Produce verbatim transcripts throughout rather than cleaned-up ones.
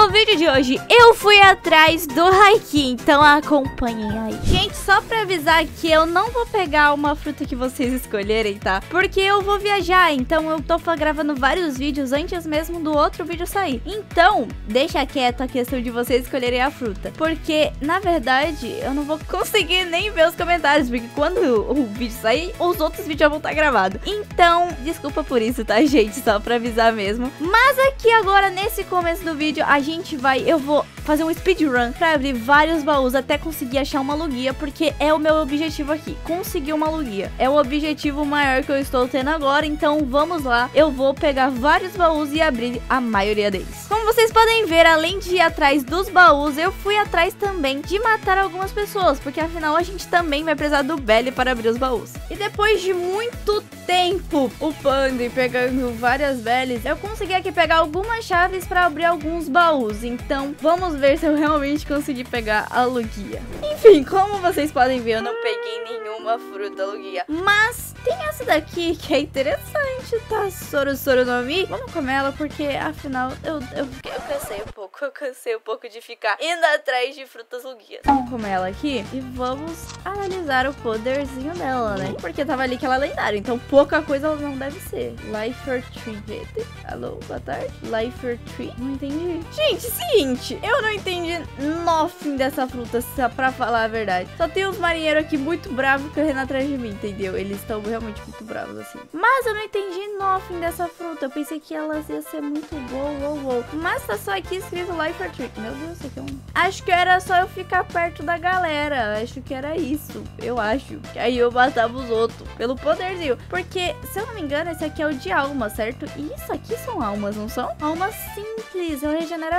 no vídeo de hoje eu fui atrás do Haiki, então acompanhem aí. Gente, só pra avisar que eu não vou pegar uma fruta que vocês escolherem, tá? Porque eu vou viajar, então eu tô gravando vários vídeos antes mesmo do outro vídeo sair. Então, deixa quieto a questão de vocês escolherem a fruta, porque, na verdade, eu não vou conseguir nem ver os comentários, porque quando o vídeo sair, os outros vídeos já vão estar gravados. Então, desculpa por isso, tá, gente? Só pra avisar mesmo. Mas aqui agora, nesse começo do vídeo, a gente vai... Eu vou fazer um speedrun pra abrir vários baús até conseguir achar uma lugia, porque é o meu objetivo aqui, conseguir uma lugia. É o objetivo maior que eu estou tendo agora, então vamos lá. Eu vou pegar vários baús e abrir a maioria deles. Como vocês podem ver, além de ir atrás dos baús, eu fui atrás também de matar algumas pessoas, porque afinal a gente também vai precisar do Belly para abrir os baús. E depois de muito tempo upando e pegando várias Bellies, eu consegui aqui pegar algumas chaves para abrir alguns baús. Então vamos ver se eu realmente consegui pegar a lugia. Enfim, como vocês podem ver, eu não peguei nenhuma fruta lugia, mas tem essa daqui que é interessante, tá? Soro Soro no Mi. Vamos comer ela porque afinal eu, eu, eu cansei um pouco, eu cansei um pouco de ficar indo atrás de frutas lugias. Vamos comer ela aqui e vamos analisar o poderzinho dela, né? Porque tava ali que ela é lendária, então pouca coisa ela não deve ser. Lifer Tree. Alô, boa tarde. Lifer Tree. Não entendi. Gente, seguinte, eu não entendi nothing dessa fruta, pra falar a verdade. Só tem uns marinheiros aqui muito bravos correndo atrás de mim, entendeu? Eles estão realmente muito bravos, assim. Mas eu não entendi nothing dessa fruta. Eu pensei que ela ia ser muito boa, wow, wow. Mas tá só aqui escrito Lifer Tree. Meu Deus, isso aqui é um... Acho que era só eu ficar perto da galera. Acho que era isso. Eu acho. Que aí eu matava os outros pelo poderzinho. Porque, se eu não me engano, esse aqui é o de alma, certo? E isso aqui são almas, não são? Almas simples. Eu regenero a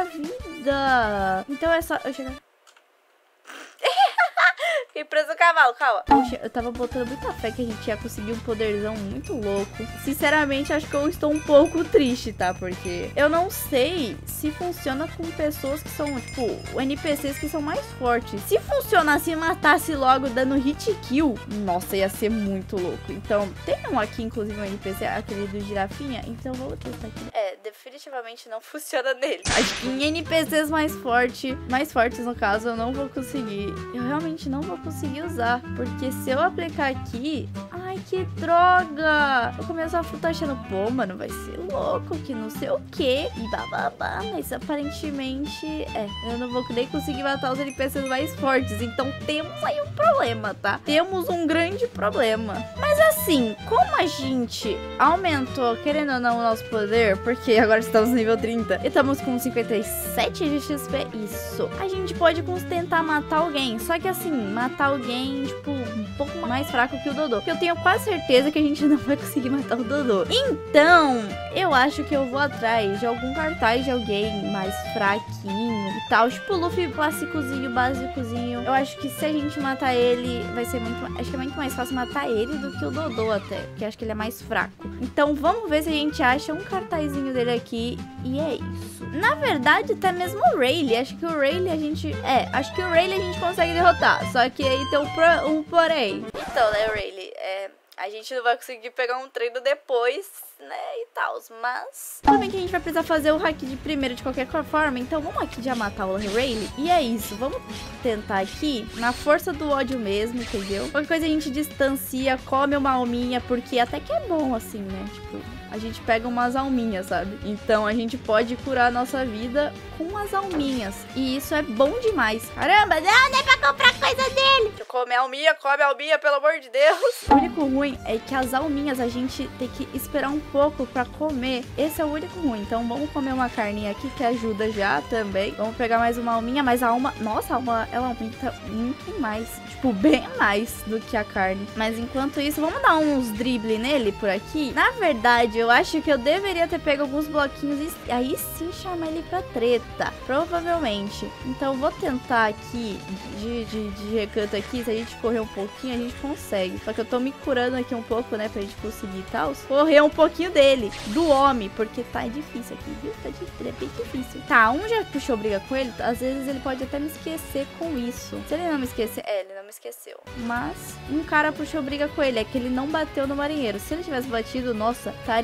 vida. Então é só eu chegar... Fiquei preso no cavalo, calma. Poxa, eu tava botando muita fé que a gente ia conseguir um poderzão muito louco. Sinceramente, acho que eu estou um pouco triste, tá? Porque eu não sei se funciona com pessoas que são, tipo, N P Cs que são mais fortes. Se funcionasse e matasse logo dando hit kill, nossa, ia ser muito louco. Então, tem um aqui, inclusive, um N P C, aquele do girafinha. Então, vamos testar aqui. É, definitivamente não funciona nele. Acho que em N P Cs mais fortes, mais fortes no caso, eu não vou conseguir. Eu realmente não vou conseguir usar, porque se eu aplicar aqui... Ai, que droga! Eu começo a fruta achando, pô, mano, vai ser louco, que não sei o que e bababá, mas aparentemente, é, eu não vou nem conseguir matar os N P Cs mais fortes, então temos aí um problema, tá? Temos um grande problema. Mas assim, como a gente aumentou, querendo ou não, o nosso poder, porque agora estamos no nível trinta e estamos com cinquenta e sete de X P, isso, a gente pode tentar matar alguém, só que assim, matar alguém, tipo, um pouco mais fraco que o Dodô. Porque eu tenho quase certeza que a gente não vai conseguir matar o Dodô. Então, eu acho que eu vou atrás de algum cartaz de alguém mais fraquinho e tal. Tipo, o Luffy clássicozinho, básicozinho. Eu acho que se a gente matar ele, vai ser muito... Acho que é muito mais fácil matar ele do que o Dodô até. Porque acho que ele é mais fraco. Então, vamos ver se a gente acha um cartazinho dele aqui. E é isso. Na verdade, até mesmo o Rayleigh. Acho que o Rayleigh a gente... É, acho que o Rayleigh a gente consegue derrotar. Só que aí tem um, pro... um porém. Então, né, Rayleigh, é... a gente não vai conseguir pegar um treino depois, né, e tal, mas... Tudo bem que a gente vai precisar fazer o hack de primeiro de qualquer forma, então vamos aqui já matar o Rayleigh. E é isso, vamos tentar aqui, na força do ódio mesmo, entendeu? Qualquer coisa a gente distancia, come uma alminha, porque até que é bom assim, né, tipo... A gente pega umas alminhas, sabe? Então a gente pode curar a nossa vida com as alminhas. E isso é bom demais. Caramba, não, não é pra comprar coisa dele. Deixa eu comer a alminha, come a alminha, pelo amor de Deus. O único ruim é que as alminhas a gente tem que esperar um pouco pra comer. Esse é o único ruim. Então vamos comer uma carninha aqui que ajuda já também. Vamos pegar mais uma alminha, mas a alma... Nossa, a alma, ela aumenta muito mais. Tipo, bem mais do que a carne. Mas enquanto isso, vamos dar uns drible nele por aqui. Na verdade, eu acho que eu deveria ter pego alguns bloquinhos e aí sim chamar ele pra treta. Provavelmente. Então eu vou tentar aqui, de, de, de recanto aqui, se a gente correr um pouquinho, a gente consegue. Só que eu tô me curando aqui um pouco, né, pra gente conseguir e tal. Correr um pouquinho dele, do homem, porque tá difícil aqui, viu? Tá difícil, é bem difícil. Tá, um já puxou briga com ele, às vezes ele pode até me esquecer com isso. Se ele não me esquecer... É, ele não me esqueceu. Mas um cara puxou briga com ele, é que ele não bateu no marinheiro. Se ele tivesse batido, nossa, estaria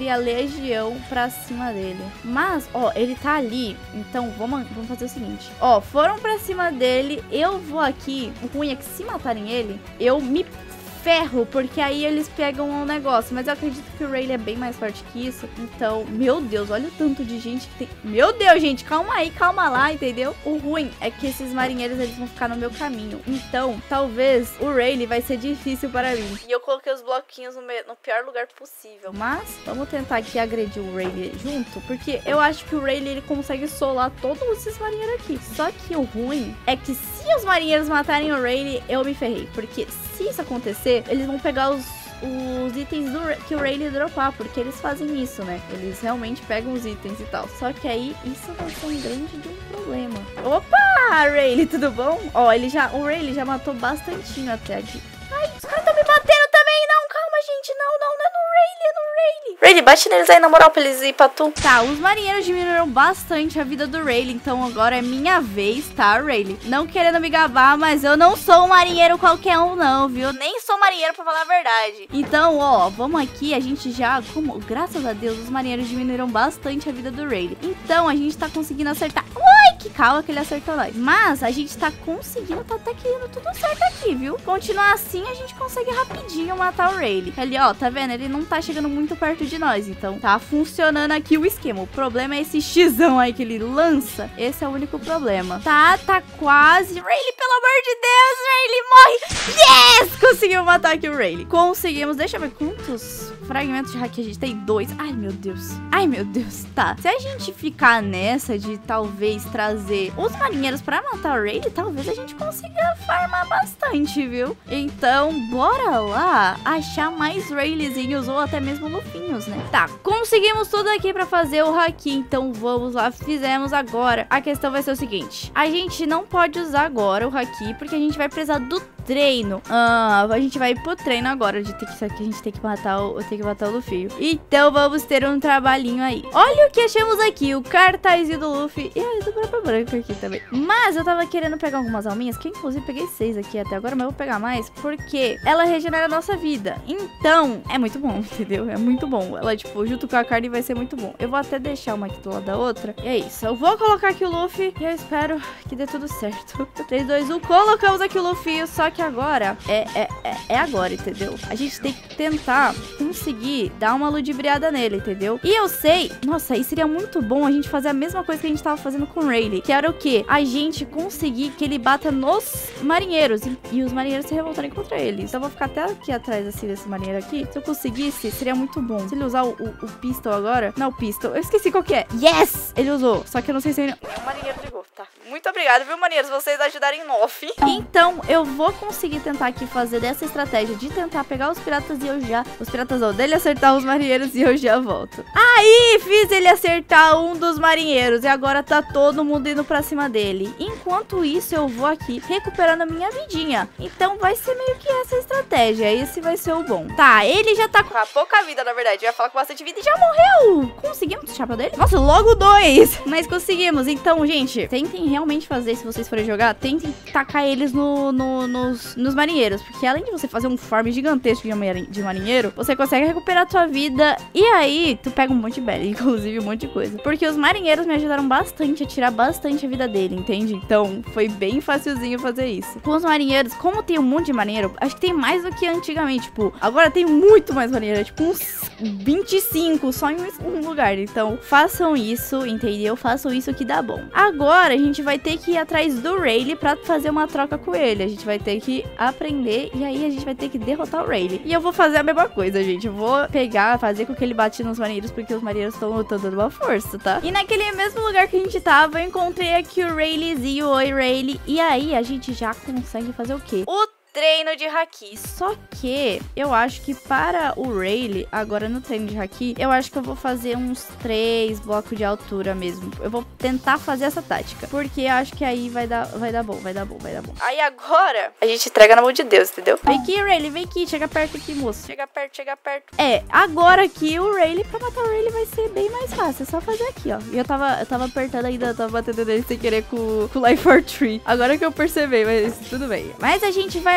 mandaria legião pra cima dele. Mas, ó, ele tá ali. Então, vamos, vamos fazer o seguinte. Ó, foram pra cima dele. Eu vou aqui. O ruim é que se matarem ele, eu me ferro, porque aí eles pegam um negócio. Mas eu acredito que o Rayleigh é bem mais forte que isso. Então, meu Deus, olha o tanto de gente que tem. Meu Deus, gente, calma aí, calma lá, entendeu? O ruim é que esses marinheiros, eles vão ficar no meu caminho. Então, talvez o Rayleigh vai ser difícil para mim. E eu coloquei os bloquinhos no, me... no pior lugar possível. Mas, vamos tentar aqui agredir o Rayleigh junto, porque eu acho que o Rayleigh, ele consegue solar todos esses marinheiros aqui. Só que o ruim é que se os marinheiros matarem o Rayleigh, eu me ferrei. Porque se isso acontecer, eles vão pegar os, os itens do, que o Rayleigh dropar, porque eles fazem isso, né? Eles realmente pegam os itens e tal. Só que aí, isso vai ser um grande de um problema. Opa, Rayleigh, tudo bom? Ó, ele já, o Rayleigh já matou bastantinho até aqui. Ai, os caras estão me batendo também, não, calma, gente, não, não, não é no Rayleigh, é no Rayleigh. Rayleigh, bate neles aí, na moral, pra eles ir pra tu. Tá, os marinheiros diminuíram bastante a vida do Rayleigh, então agora é minha vez, tá, Rayleigh? Não querendo me gabar, mas eu não sou um marinheiro qualquer um, não, viu? Nem sou marinheiro, pra falar a verdade. Então, ó, vamos aqui, a gente já, como, graças a Deus, os marinheiros diminuíram bastante a vida do Rayleigh. Então, a gente tá conseguindo acertar. Ai, que calma que ele acertou nós. Mas a gente tá conseguindo, tá até que indo tudo certo aqui, viu? Continuar assim, a gente consegue rapidinho matar o Rayleigh. Ali, ó, tá vendo? Ele não tá chegando muito perto de nós, então tá funcionando aqui o esquema. O problema é esse xizão aí que ele lança. Esse é o único problema. Tá, tá quase. Rayleigh, pelo amor de Deus, Rayleigh, morre. Yes! Conseguimos matar aqui o Rayleigh. Conseguimos. Deixa eu ver quantos fragmentos de hack a gente tem. Dois. Ai, meu Deus. Ai, meu Deus. Tá. Se a gente ficar nessa de talvez trazer os marinheiros pra matar o Rayleigh, talvez a gente consiga farmar bastante, viu? Então, bora lá achar mais Rayleighzinhos ou até mesmo lufinhos, né? Tá, conseguimos tudo aqui pra fazer o haki, então vamos lá, fizemos agora. A questão vai ser o seguinte, a gente não pode usar agora o haki, porque a gente vai precisar do treino. Ah, a gente vai ir pro treino agora, de ter que, que a gente tem que matar o, tem que matar o Luffy. Então vamos ter um trabalhinho aí. Olha o que achamos aqui, o cartazinho do Luffy e a do próprio branco aqui também. Mas eu tava querendo pegar algumas alminhas, que inclusive peguei seis aqui até agora, mas eu vou pegar mais, porque ela regenera a nossa vida. Então, é muito bom, entendeu? É muito bom. Ela, tipo, junto com a carne vai ser muito bom. Eu vou até deixar uma aqui do lado da outra. E é isso. Eu vou colocar aqui o Luffy e eu espero que dê tudo certo. três, dois, um. Colocamos aqui o Luffy, só que agora é, é, é, é agora, entendeu? A gente tem que tentar conseguir dar uma ludibriada nele, entendeu? E eu sei, nossa, aí seria muito bom a gente fazer a mesma coisa que a gente tava fazendo com o Rayleigh, que era o quê? A gente conseguir que ele bata nos marinheiros e, e os marinheiros se revoltarem contra ele. Então eu vou ficar até aqui atrás, assim, desse marinheiro aqui. Se eu conseguisse, seria muito bom. Se ele usar o, o, o pistol agora, não, o pistol, eu esqueci qual que é. Yes! Ele usou, só que eu não sei se ele... O marinheiro ligou, tá. Muito obrigada, viu, marinheiros? Vocês ajudarem em off. Então, eu vou conseguir tentar aqui fazer dessa estratégia de tentar pegar os piratas e eu já... Os piratas não, dele acertar os marinheiros e eu já volto. Aí, fiz ele acertar um dos marinheiros e agora tá todo mundo indo pra cima dele. Enquanto isso, eu vou aqui recuperando a minha vidinha. Então, vai ser meio que essa estratégia. Esse vai ser o bom. Tá, ele já tá com a pouca vida, na verdade. Vai falar com bastante vida e já morreu. Conseguimos o chapéu dele? Nossa, logo dois. Mas conseguimos. Então, gente, tentem realmente fazer, se vocês forem jogar, tentem tacar eles no, no, nos, nos marinheiros. Porque além de você fazer um farm gigantesco de marinheiro, você consegue recuperar a tua vida. E aí, tu pega um monte de belly, inclusive um monte de coisa. Porque os marinheiros me ajudaram bastante a tirar bastante a vida dele, entende? Então, foi bem facilzinho fazer isso. Com os marinheiros, como tem um monte de marinheiro, acho que tem mais do que antigamente. Tipo, agora tem muito mais marinheiro. Tipo, uns vinte e cinco só em um lugar. Então, façam isso, entendeu? Façam isso que dá bom. Agora, a gente vai ter que ir atrás do Rayleigh pra fazer uma troca com ele. A gente vai ter que aprender e aí a gente vai ter que derrotar o Rayleigh. E eu vou fazer a mesma coisa, gente. Eu vou pegar, fazer com que ele bate nos marinheiros, porque os marinheiros estão lutando numa força, tá? E naquele mesmo lugar que a gente tava, eu encontrei aqui o Rayleighzinho. Oi, Rayleigh. E aí, a gente já consegue fazer o quê? O treino de haki. Só que eu acho que para o Rayleigh, agora no treino de haki, eu acho que eu vou fazer uns três blocos de altura mesmo. Eu vou tentar fazer essa tática, porque eu acho que aí vai dar, vai dar bom, vai dar bom, vai dar bom. Aí agora a gente entrega na mão de Deus, entendeu? Vem aqui, Rayleigh, vem aqui, chega perto aqui, moço. Chega perto, chega perto. É, agora aqui o Rayleigh, pra matar o Rayleigh vai ser bem mais fácil. É só fazer aqui, ó. E eu tava, eu tava apertando ainda, eu tava batendo nele sem querer com, com o Life for Tree. Agora que eu percebi, mas tudo bem. Mas a gente vai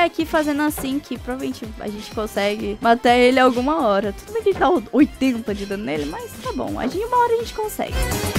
aqui fazendo assim, que provavelmente a gente consegue matar ele alguma hora. Tudo bem que ele tá oitenta de dano nele, mas tá bom. A gente, uma hora a gente consegue.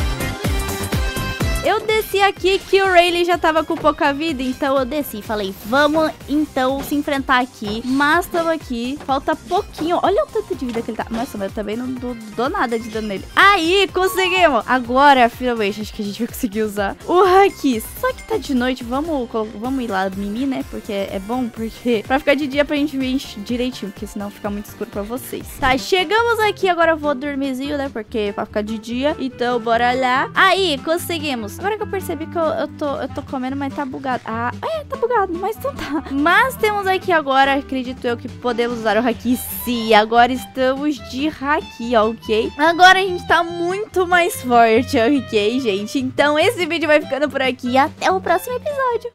Eu desci aqui que o Rayleigh já tava com pouca vida, então eu desci. Falei, vamos então se enfrentar aqui. Mas estamos aqui, falta pouquinho. Olha o tanto de vida que ele tá. Nossa, mas eu também não dou, dou nada de dano nele. Aí, conseguimos. Agora, finalmente, acho que a gente vai conseguir usar o Haki. Só que tá de noite, vamos, vamos ir lá Mimi, né? Porque é bom, porque pra ficar de dia pra gente ver direitinho, porque senão fica muito escuro pra vocês. Tá, chegamos aqui, agora eu vou dormirzinho, né? Porque pra ficar de dia. Então, bora lá. Aí, conseguimos. Agora que eu percebi que eu, eu, tô, eu tô comendo, mas tá bugado. Ah, é, tá bugado, mas não tá. Mas temos aqui agora, acredito eu, que podemos usar o Haki. Sim, agora estamos de Haki, ok? Agora a gente tá muito mais forte, ok, gente? Então esse vídeo vai ficando por aqui. Até o próximo episódio.